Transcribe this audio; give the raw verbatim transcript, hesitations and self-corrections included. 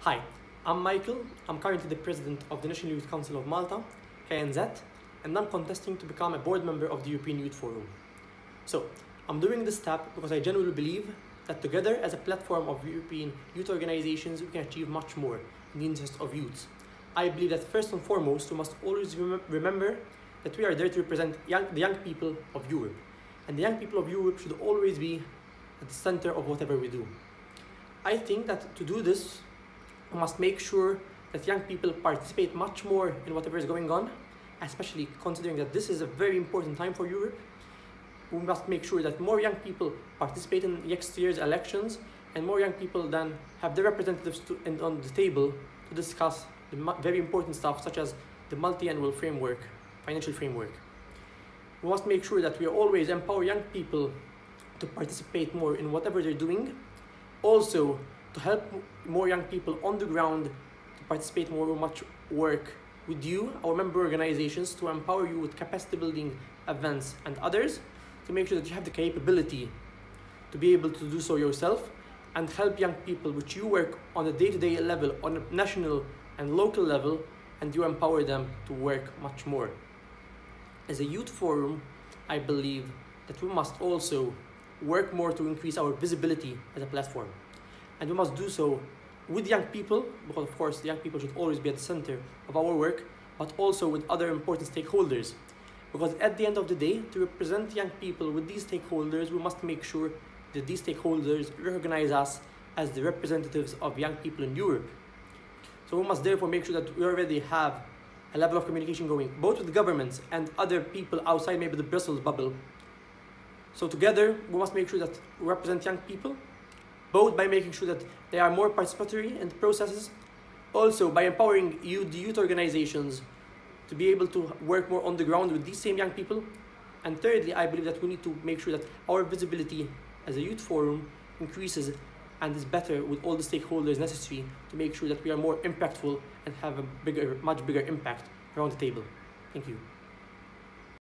Hi, I'm Michael. I'm currently the president of the National Youth Council of Malta, K N Z, and I'm contesting to become a board member of the European Youth Forum. So, I'm doing this step because I genuinely believe that together as a platform of European youth organizations, we can achieve much more in the interest of youth. I believe that first and foremost, we must always rem remember that we are there to represent young, the young people of Europe. And the young people of Europe should always be at the center of whatever we do. I think that to do this, we must make sure that young people participate much more in whatever is going on, especially considering that this is a very important time for Europe. We must make sure that more young people participate in next year's elections, and more young people then have their representatives to, in, on the table to discuss the very important stuff such as the multi-annual framework, financial framework. We must make sure that we always empower young people to participate more in whatever they're doing. Also, to help more young people on the ground to participate more much work with you, our member organizations, to empower you with capacity building events and others, to make sure that you have the capability to be able to do so yourself and help young people which you work on a day-to-day level, on a national and local level, and you empower them to work much more. As a youth forum, I believe that we must also work more to increase our visibility as a platform. And we must do so with young people, because of course the young people should always be at the center of our work, but also with other important stakeholders. Because at the end of the day, to represent young people with these stakeholders, we must make sure that these stakeholders recognize us as the representatives of young people in Europe. So we must therefore make sure that we already have a level of communication going, both with governments and other people outside maybe the Brussels bubble. So together, we must make sure that we represent young people, both by making sure that they are more participatory in the processes, also by empowering you, the youth organizations, to be able to work more on the ground with these same young people. And thirdly, I believe that we need to make sure that our visibility as a youth forum increases and is better with all the stakeholders necessary to make sure that we are more impactful and have a bigger, much bigger impact around the table. Thank you.